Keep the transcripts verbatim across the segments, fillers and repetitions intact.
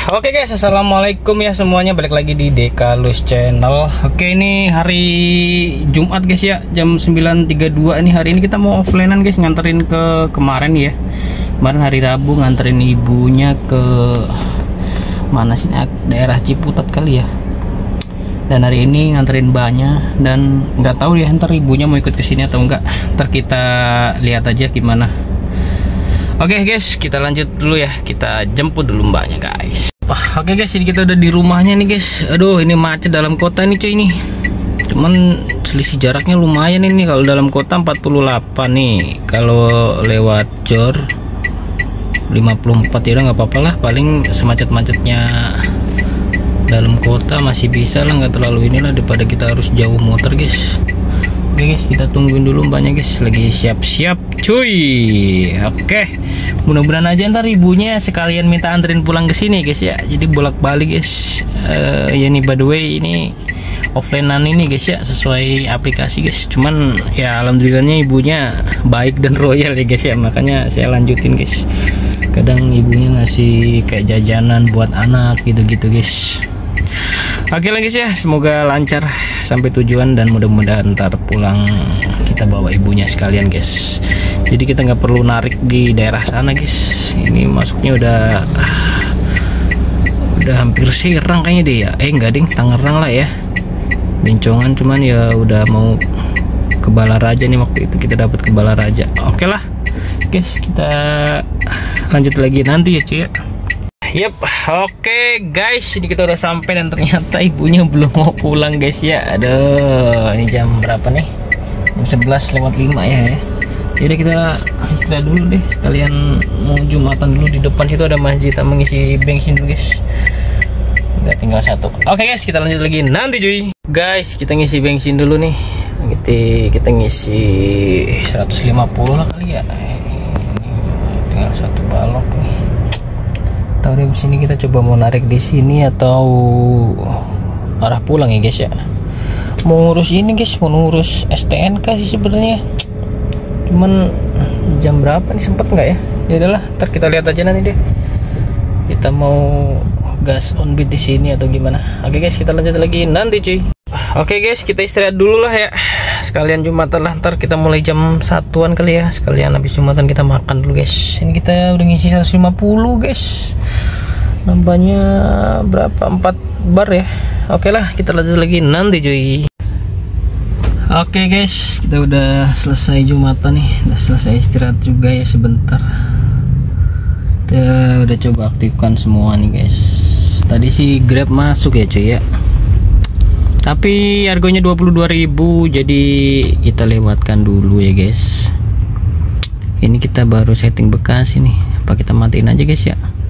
Oke guys, assalamualaikum ya semuanya, balik lagi di Dekalus Channel. Oke, ini hari Jumat guys ya, jam sembilan tiga puluh dua. Ini hari ini kita mau offlinean guys, nganterin ke kemarin ya. Kemarin hari Rabu nganterin ibunya ke mana sih, daerah Ciputat kali ya. Dan hari ini nganterin banyak, dan nggak tahu ya ntar ibunya mau ikut ke sini atau enggak. Ntar kita lihat aja gimana. Oke guys, kita lanjut dulu ya. Kita jemput dulu mbaknya guys. Oke guys, ini kita udah di rumahnya nih guys. Aduh, ini macet dalam kota nih cuy ini. Cuman selisih jaraknya lumayan ini. Kalau dalam kota empat puluh delapan nih, kalau lewat Jor lima puluh empat. Ya udah nggak apa-apa lah, paling semacet-macetnya dalam kota masih bisa lah, nggak terlalu inilah daripada kita harus jauh motor guys. Oke guys, kita tungguin dulu mbaknya guys, lagi siap-siap cuy. Oke, mudah-mudahan aja ntar ibunya sekalian minta anterin pulang ke sini guys ya. Jadi bolak-balik guys. Uh, ya nih by the way, ini offlinean ini guys ya, sesuai aplikasi guys. Cuman ya alhamdulillahnya ibunya baik dan royal ya guys ya, makanya saya lanjutin guys. Kadang ibunya ngasih kayak jajanan buat anak gitu-gitu guys. Oke lah guys ya, semoga lancar sampai tujuan dan mudah-mudahan ntar pulang kita bawa ibunya sekalian guys. Jadi kita nggak perlu narik di daerah sana guys. Ini masuknya udah udah hampir Serang kayaknya deh ya. Eh enggak ding, Tangerang lah ya. Bencongan, cuman ya udah mau ke Balaraja nih, waktu itu kita dapat ke Balaraja. Oke lah guys, kita lanjut lagi nanti ya cuy ya. Yep, oke okay, guys, ini kita udah sampai dan ternyata ibunya belum mau pulang guys ya. Aduh, ini jam berapa nih? Jam sebelas lewat lima ya ya. Jadi kita istirahat dulu deh, sekalian mau Jumatan dulu. Di depan situ ada masjid, kita mengisi bensin dulu guys. Udah tinggal satu. Oke okay, guys, kita lanjut lagi nanti cuy. Guys, kita ngisi bensin dulu nih. Kita kita ngisi seratus lima puluh lah kali ya. Ini tinggal satu balok nih. Tahu deh, sini kita coba mau narik di sini atau arah pulang ya guys ya. Mau ngurus ini guys, mau ngurus S T N K sih sebenarnya. Cuman jam berapa nih, sempet nggak ya? Ya udahlah, ntar kita lihat aja nanti deh. Kita mau gas on beat di sini atau gimana? Oke guys, kita lanjut lagi nanti cuy. Oke guys, kita istirahat dulu lah ya. Sekalian Jumatan lah, ntar kita mulai jam satuan kali ya. Sekalian habis Jumatan kita makan dulu guys. Ini kita udah ngisi seratus lima puluh guys. Nambahnya berapa? empat bar ya. Oke lah, kita lanjut lagi nanti cuy. Oke guys, kita udah selesai Jumatan nih. Udah selesai istirahat juga ya sebentar. Kita udah coba aktifkan semua nih guys. Tadi sih Grab masuk ya cuy ya, tapi harganya dua puluh dua ribu, jadi kita lewatkan dulu ya guys. Ini kita baru setting Bekasi nih. Apa kita matiin aja guys ya?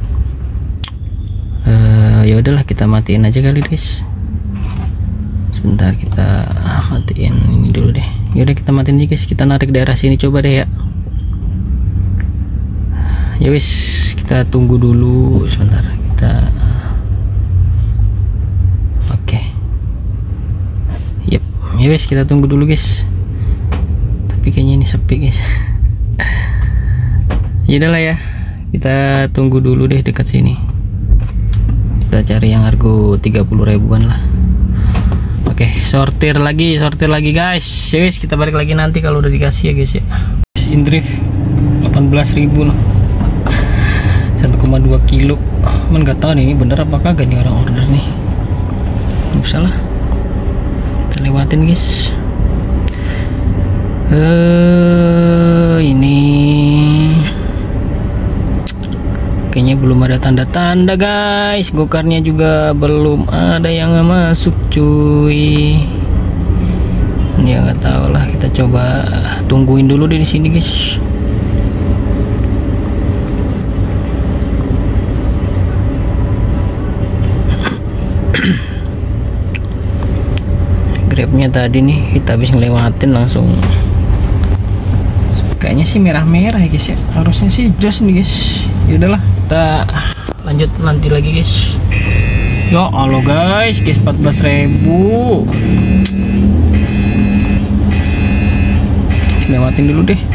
Uh, ya udahlah, kita matiin aja kali guys. Sebentar, kita matiin ini dulu deh. Ya udah, kita matiin aja guys. Kita narik daerah sini coba deh ya. Ya wis, kita tunggu dulu sebentar. Kita ya guys, kita tunggu dulu guys. Tapi kayaknya ini sepi guys. Ya udahlah ya, kita tunggu dulu deh dekat sini. Kita cari yang harga tiga puluh ribuan lah. Oke, sortir lagi, sortir lagi guys. Ya guys, kita balik lagi nanti kalau udah dikasih ya guys ya. Indrift delapan belas ribu noh. satu koma dua kilo. Man nggak tahu nih ini bener apa kagak nih orang order nih. Nggak usah lah, lewatin guys. Uh, ini kayaknya belum ada tanda-tanda guys. Gokarnya juga belum ada yang masuk cuy. Ya nggak tahu lah, kita coba tungguin dulu deh di sini guys. Grabnya tadi nih kita habis ngelewatin langsung, kayaknya sih merah-merah ya guys ya. Harusnya sih jos nih guys. Ya udahlah, kita lanjut nanti lagi guys. Ya Allah guys, guys empat belas ribu. Lewatin dulu deh.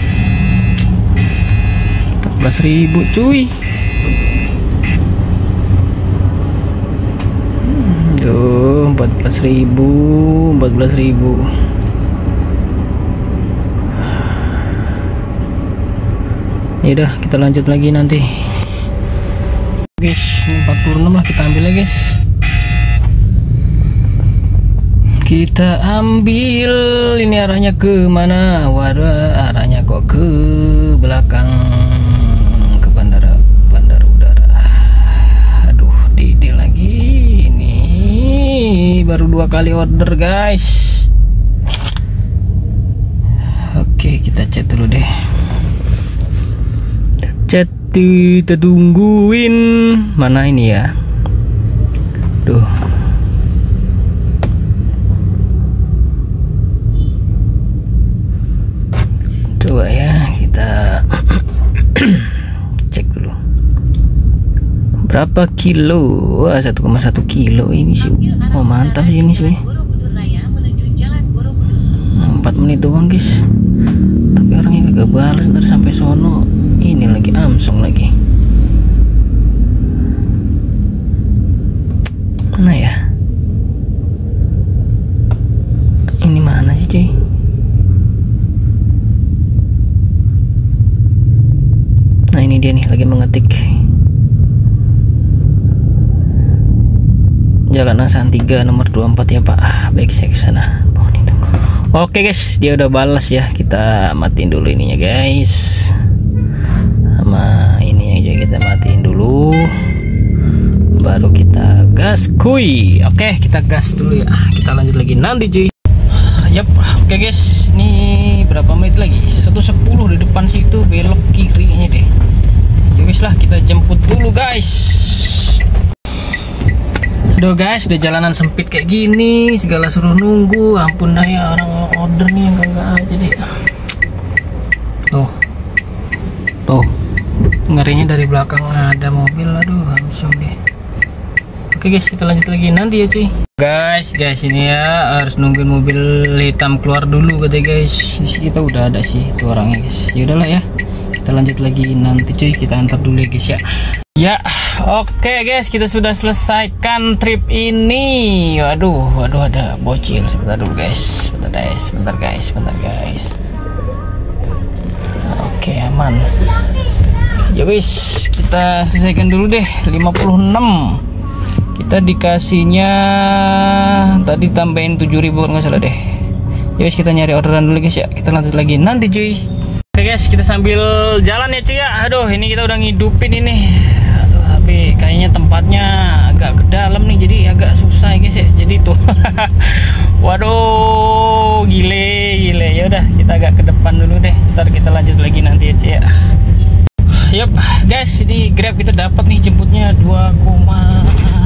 empat belas ribu cuy. belas ribu, empat belas ribu. Ya udah, kita lanjut lagi nanti. Guys, ini empat puluh enam lah, kita ambil ya guys. Kita ambil, ini arahnya ke mana? Waduh, arahnya kok ke belakang, ke bandara bandara udara. Aduh, Dede lagi. Ini baru dua kali order guys. Oke, kita chat dulu deh. Chat, kita tungguin. Mana ini ya? Duh. Coba ya, kita cek dulu. Berapa kilo? Wah, satu koma satu kilo ini sih. Oh, mantap sih ini sih. empat menit doang guys. Tapi orangnya gak balas, ntar sampai sono. Ini lagi Amsong lagi. Mana ya? Ini mana sih cuy? Nah ini dia nih, lagi mengetik. Jalan Asahan tiga nomor dua puluh empat ya Pak. Baik, saya kesana. Oke guys, dia udah balas ya. Kita matiin dulu ininya guys. Sama ini aja kita matiin dulu, baru kita gas kuy. Oke, kita gas dulu ya. Kita lanjut lagi nanti cuy. Yap, oke guys, ini berapa menit lagi? seratus sepuluh di depan situ, belok kirinya deh. Ya guys lah, kita jemput dulu guys. Aduh guys, udah jalanan sempit kayak gini, segala suruh nunggu. Ampun dah ya, orang order nih yang enggak aja deh. Tuh, tuh, ngerinya dari belakang ada mobil. Aduh, langsung deh. Oke guys, kita lanjut lagi nanti ya cuy. Guys, guys ini ya harus nungguin mobil hitam keluar dulu katanya guys. Kita udah ada sih itu orangnya guys. Ya udahlah ya, kita lanjut lagi nanti cuy. Kita antar dulu ya guys ya. Ya, oke okay guys, kita sudah selesaikan trip ini. Waduh, waduh ada bocil. Sebentar dulu guys, sebentar guys, sebentar guys, sebentar guys. Oke, okay, aman. Ya guys, kita selesaikan dulu deh. lima puluh enam. Kita dikasihnya tadi tambahin tujuh ribu nggak salah deh. Ya guys, kita nyari orderan dulu guys ya. Kita lanjut lagi nanti cuy. Oke guys, kita sambil jalan ya cuy ya. Aduh, ini kita udah ngidupin ini. Aduh, tapi kayaknya tempatnya agak ke dalam nih, jadi agak susah guys ya. Jadi tuh, waduh, gile, gile. Ya udah, kita agak ke depan dulu deh. Ntar kita lanjut lagi nanti ya cuy ya. Yup, guys, ini Grab kita dapat nih jemputnya dua koma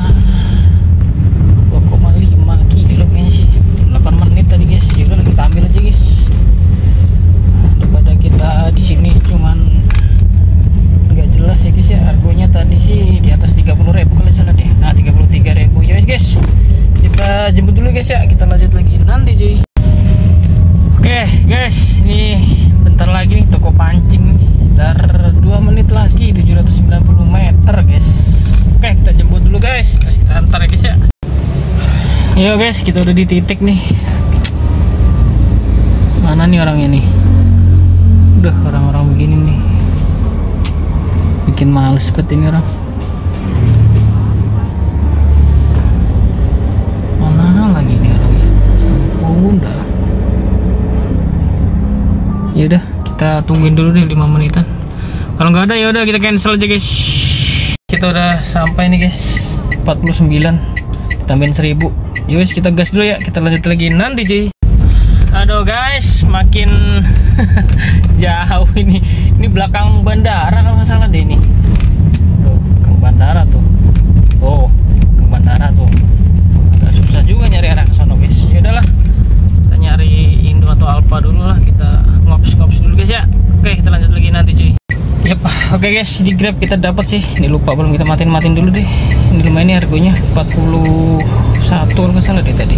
lima kilo kayaknya sih. delapan menit tadi guys. Ya udah, kita ambil aja guys. Daripada kita di sini cuman nggak jelas ya guys ya. Harganya tadi sih di atas tiga puluh ribu kalau salah deh. Nah, tiga puluh tiga ribu ya guys. Kita jemput dulu guys ya. Kita lanjut lagi nanti cuy. Oke guys, ini bentar lagi nih toko pancing. Sekitar dua menit lagi, tujuh ratus sembilan puluh meter guys. Oke, kita jemput dulu guys. Terus kita antar ya guys ya. Yo guys, kita udah di titik nih. Mana nih orangnya nih? Udah orang-orang begini nih, bikin males seperti ini orang. Mana lagi nih orangnya? Ampun dah. Ya udah, kita tungguin dulu deh lima menitan. Kalau nggak ada ya udah kita cancel aja guys. Kita udah sampai nih guys, empat puluh sembilan, tambahin seribu. Yuk guys, kita gas dulu ya. Kita lanjut lagi nanti cuy. Aduh guys, makin jauh ini. Ini belakang bandara kalau nggak salah deh ini. Tuh, belakang bandara tuh. Oh, belakang bandara tuh. Agak susah juga nyari arah ke sono guys. Ya udahlah, kita nyari Indo atau Alfa dulu lah. Kita ngops-ngops dulu guys ya. Oke, kita lanjut lagi nanti cuy. Yep, oke okay guys, di Grab kita dapat sih. Ini lupa belum kita matiin-matiin dulu deh. Ini lumayan nih harganya empat puluh satu kalau nggak salah deh tadi.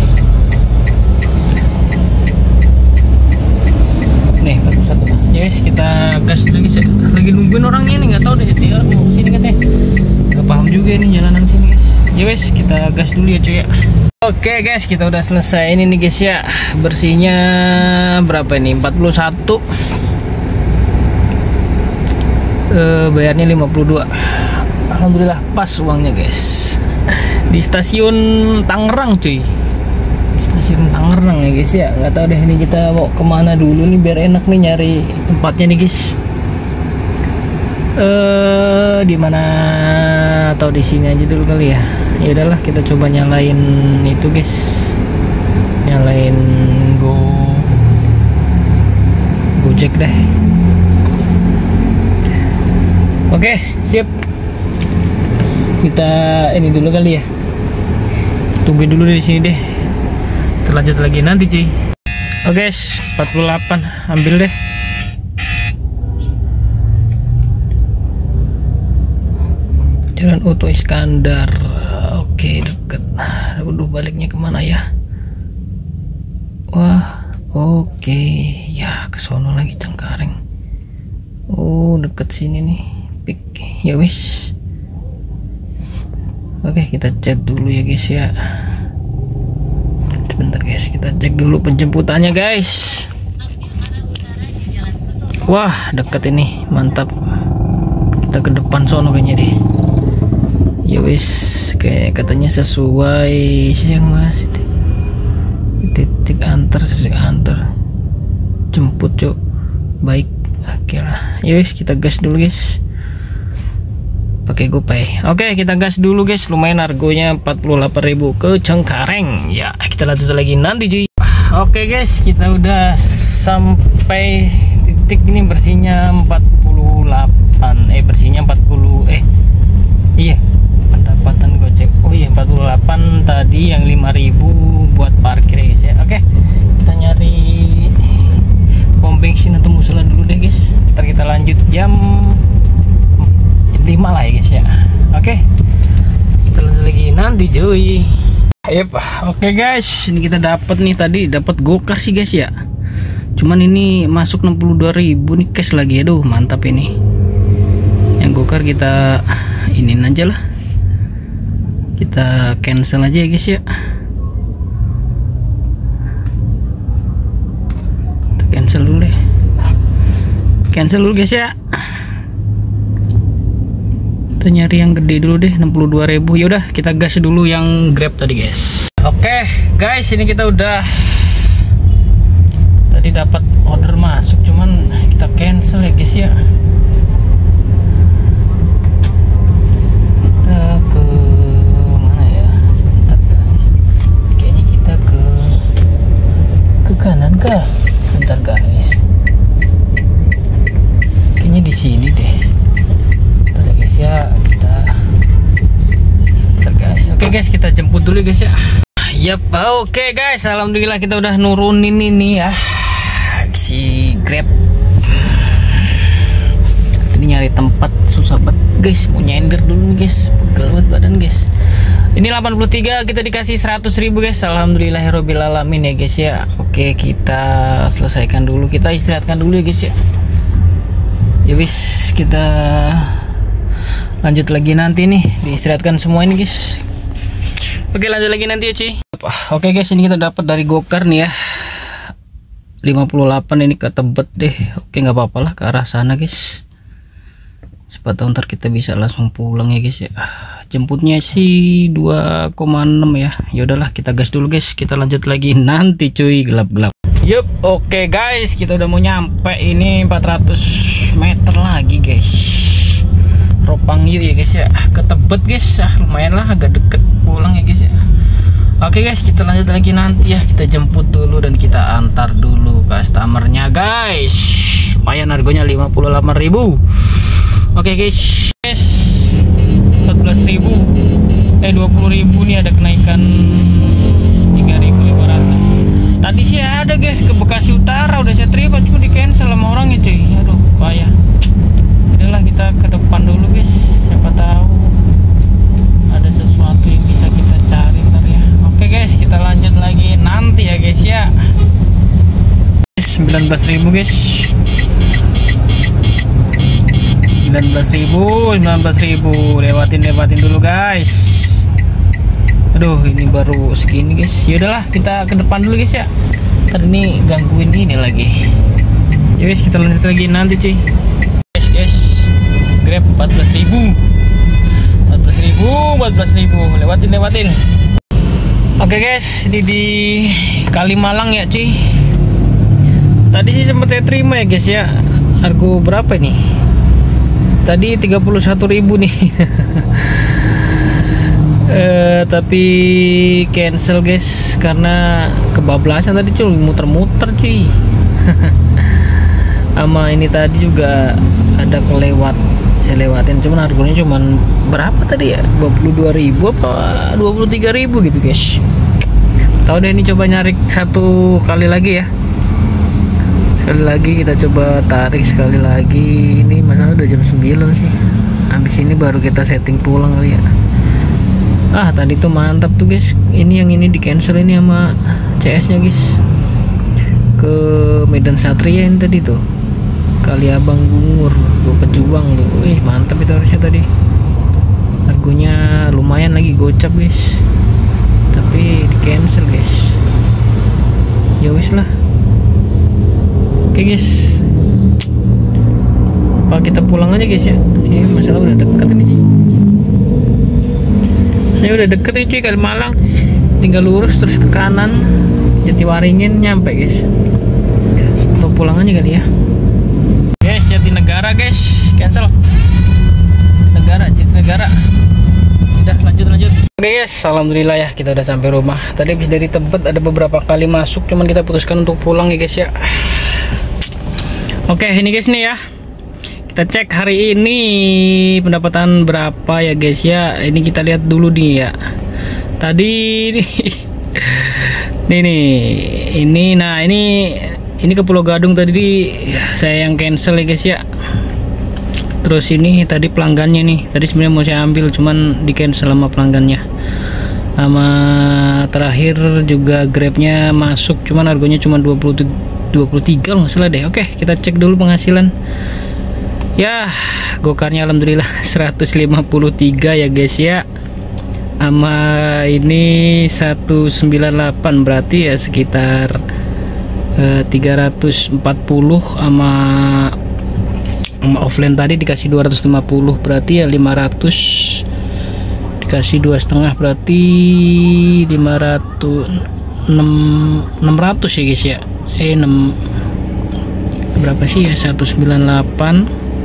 Nih empat puluh satu lah. Ya guys, kita gas dulu guys. Lagi nungguin orangnya nih, nggak tahu deh dia mau sini katanya. Nggak paham juga ini jalanan sini guys. Ya guys, kita gas dulu ya cuy ya. Oke guys, kita udah selesai ini nih guys ya. Bersihnya berapa ini? empat puluh satu. Uh, bayarnya lima puluh dua. Alhamdulillah pas uangnya guys. Di stasiun Tangerang cuy. Di stasiun Tangerang ya guys ya. Nggak tahu deh ini kita mau kemana dulu nih biar enak nih nyari tempatnya nih guys. Eh, di mana atau di sini aja dulu kali ya. Ya udahlah, kita coba nyalain itu guys. Nyalain Go Gojek deh. Oke, siap. Kita ini dulu kali ya. Tunggu dulu di sini deh. Terlanjut lagi nanti cuy. Oke guys, empat puluh delapan ambil deh. Jalan Oto Iskandar. Oke, deket. Waduh, baliknya kemana ya? Wah, oke. Ya, ke sono lagi Cengkareng. Oh, deket sini nih. Pik. Ya wis. Oke, kita cek dulu ya guys ya. Sebentar guys, kita cek dulu penjemputannya guys. Wah, deket ini. Mantap. Kita ke depan sono kayaknya deh. Ya wis, kayak katanya sesuai siang mas. Titik antar, titik antar. Jemput cok. Baik, oke lah. Ya wis, kita gas dulu guys. Pakai GoPay. Oke, kita gas dulu guys. Lumayan harganya empat puluh delapan ribu ke Cengkareng. Ya, kita lanjut lagi nanti cuy. Oke guys, kita udah sampai titik ini. Bersihnya empat puluh delapan. Eh bersihnya empat puluh eh iya. Pendapatan Gojek. Oh iya, empat puluh delapan tadi yang lima ribu buat parkir guys ya. Oke. Kita nyari pom bensin atau musola dulu deh guys. Ntar kita lanjut jam lima lah ya guys ya. Oke, kita lanjut lagi nanti cuy. Yep. Oke guys, ini kita dapat nih tadi dapat gokar sih guys ya. Cuman ini masuk enam puluh dua ribu nih cash lagi. Aduh, mantap ini. Yang gokar kita inin aja lah. Kita cancel aja ya guys ya. Kita cancel dulu deh. Cancel dulu guys ya. Kita nyari yang gede dulu deh, enam puluh dua ribu. Yaudah, kita gas dulu yang Grab tadi guys. Oke guys, ini kita udah tadi dapat order masuk, cuman kita cancel ya guys ya. Kita ke mana ya? Sebentar guys. Kayaknya kita ke ke kanan kah? Sebentar guys. Kayaknya di sini deh. Ya kita sebentar guys. Oke guys, kita jemput dulu guys ya. Yap, oke guys, alhamdulillah kita udah nurunin ini ya si Grab. Ini nyari tempat susah banget guys, mau nyender dulu nih guys, pegel banget badan guys. Ini delapan puluh tiga, kita dikasih seratus ribu guys. Alhamdulillahirabbil alamin ya guys ya. Oke, kita selesaikan dulu, kita istirahatkan dulu ya guys ya. Ya wis, kita lanjut lagi nanti nih, diistirahatkan semua ini guys. Oke, lanjut lagi nanti ya cuy. Oke guys, ini kita dapat dari gokar nih ya, lima puluh delapan. Ini ke Tebet deh. Oke, nggak apa-apa lah, ke arah sana guys. Siapa tahu ntar kita bisa langsung pulang ya guys ya. Jemputnya sih dua koma enam ya. Ya udahlah, kita gas dulu guys, kita lanjut lagi nanti cuy, gelap-gelap. Yup, oke guys, kita udah mau nyampe ini empat ratus meter lagi guys. Ropang yuk ya guys ya, ke Tebet guys. Ah, lumayan lah, agak deket pulang ya guys ya. Oke guys, kita lanjut lagi nanti ya. Kita jemput dulu dan kita antar dulu customernya guys. Lumayan harganya lima puluh delapan ribu. Oke guys, guys empat belas ribu eh dua puluh ribu nih, ada kenaikan tiga ribu lima ratus. Tadi sih ada guys ke Bekasi Utara, udah saya terima, cuma di cancel sama orangnya cuy. Aduh, payah. Adalah kita ke depan dulu guys, siapa tahu ada sesuatu yang bisa kita cari ntar ya. Oke guys, kita lanjut lagi nanti ya guys ya. sembilan belas ribu guys, sembilan belas ribu, sembilan belas ribu, lewatin lewatin dulu guys. Aduh, ini baru segini guys. Ya udahlah, kita ke depan dulu guys ya. Ntar ini gangguin ini lagi. Ya guys, kita lanjut lagi nanti cuy. Guys, guys. Grab empat belas ribu. empat belas ribu, empat belas ribu. Lewatin, lewatin. Oke guys, ini di Kalimalang ya cuy. Tadi sih sempat saya terima ya guys ya. Argo berapa ini? Tadi tiga puluh satu ribu nih. Uh, tapi cancel guys karena kebablasan tadi cuy, muter-muter cuy. Sama ini tadi juga ada kelewat, saya lewatin, cuman harganya cuman berapa tadi ya, dua puluh dua ribu apa dua puluh tiga ribu gitu guys. Tahu deh, ini coba nyari satu kali lagi ya, sekali lagi kita coba tarik sekali lagi. Ini masalah udah jam sembilan sih, habis ini baru kita setting pulang kali ya. Ah, tadi tuh mantap tuh guys. Ini yang ini di cancel ini sama C S nya guys, ke Medan Satria ini tadi tuh, Kali Abang Bungur, gua pejuang tuh. Wih, mantap itu harusnya tadi. Harganya lumayan lagi, gocap guys, tapi di cancel guys. Ya wis lah. Oke guys, apa kita pulang aja guys ya. Ini masalah udah dekat ini cuy. Saya udah deket nih cuy, Kalimalang. Tinggal lurus terus ke kanan, Jatiwaringin nyampe guys. Atau pulang aja kali ya. Guys, Jatinegara guys, cancel. Negara, Jatinegara. Udah lanjut lanjut. Oke guys, alhamdulillah ya kita udah sampai rumah. Tadi habis dari Tebet ada beberapa kali masuk, cuman kita putuskan untuk pulang ya guys ya. Oke, ini guys nih ya. Kita cek hari ini pendapatan berapa ya guys ya. Ini kita lihat dulu nih ya. Tadi nih, nih nih, ini nah ini ini ke Pulau Gadung tadi ya, saya yang cancel ya guys ya. Terus ini tadi pelanggannya nih, tadi sebenarnya mau saya ambil cuman di cancel sama pelanggannya. Sama terakhir juga Grabnya masuk, cuman harganya cuma dua puluh tiga nggak salah deh. Oke, kita cek dulu penghasilan. Ya, gokarnya alhamdulillah seratus lima puluh tiga ya guys ya. Sama ini seratus sembilan puluh delapan, berarti ya sekitar eh, tiga ratus empat puluh. Sama sama offline tadi dikasih dua ratus lima puluh, berarti ya lima ratus. Dikasih dua setengah berarti lima ratus, enam ratus ya guys ya. Eh enam berapa sih ya, seratus sembilan puluh delapan.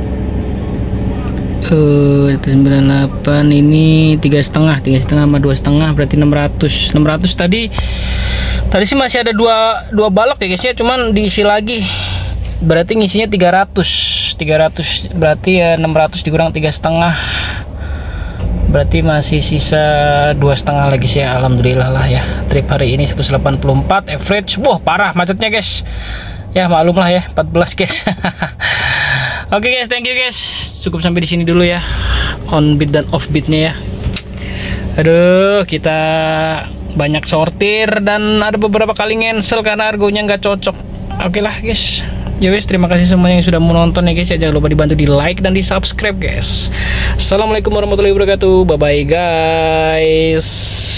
Uh, sembilan puluh delapan ini tiga setengah, tiga setengah sama dua setengah berarti enam ratus. enam ratus tadi tadi sih masih ada dua dua balok ya guys ya, cuman diisi lagi berarti ngisinya tiga ratus. tiga ratus berarti ya enam ratus dikurang tiga setengah berarti masih sisa dua setengah lagi sih ya. Alhamdulillah lah ya. Trip hari ini seratus delapan puluh empat average. Wah, parah macetnya guys. Ya maklum lah ya, empat belas guys. Oke okay guys, thank you guys. Cukup sampai di sini dulu ya. On beat dan off beatnya ya. Aduh, kita banyak sortir dan ada beberapa kali cancel karena argonya nggak cocok. Oke okay lah guys. Ya wes, terima kasih semuanya yang sudah menonton ya guys ya. Jangan lupa dibantu di like dan di subscribe guys. Assalamualaikum warahmatullahi wabarakatuh. Bye bye guys.